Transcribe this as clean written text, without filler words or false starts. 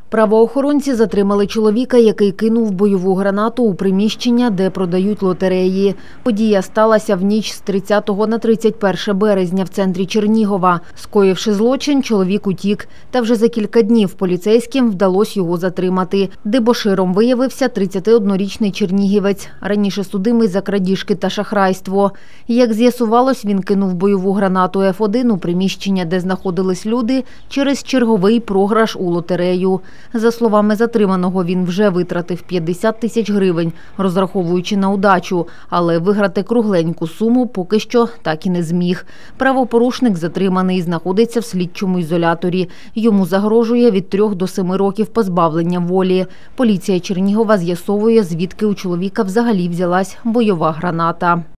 Правоохоронці затримали чоловіка, який кинув бойову гранату у приміщення, де продають лотереї. Подія сталася в ніч з 30 на 31 березня в центрі Чернігова. Скоївши злочин, чоловік утік. Та вже за кілька днів поліцейським вдалося його затримати. Дебоширом виявився 31-річний чернігівець, раніше судимий за крадіжки та шахрайство. Як з'ясувалось, він кинув бойову гранату F1 у приміщення, де знаходились люди, через черговий програш у лотерею. За словами затриманого, він вже витратив 50 тисяч гривень, розраховуючи на удачу, але виграти кругленьку суму поки що так і не зміг. Правопорушник затриманий, знаходиться в слідчому ізоляторі. Йому загрожує від 3 до 7 років позбавлення волі. Поліція Чернігова з'ясовує, звідки у чоловіка взагалі взялась бойова граната.